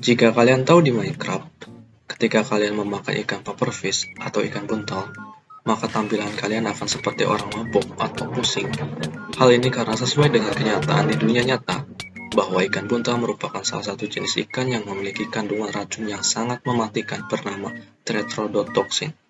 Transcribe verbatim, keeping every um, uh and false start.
Jika kalian tahu di Minecraft, ketika kalian memakan ikan pufferfish atau ikan buntal, maka tampilan kalian akan seperti orang mabuk atau pusing. Hal ini karena sesuai dengan kenyataan di dunia nyata, bahwa ikan buntal merupakan salah satu jenis ikan yang memiliki kandungan racun yang sangat mematikan bernama tetrodotoxin.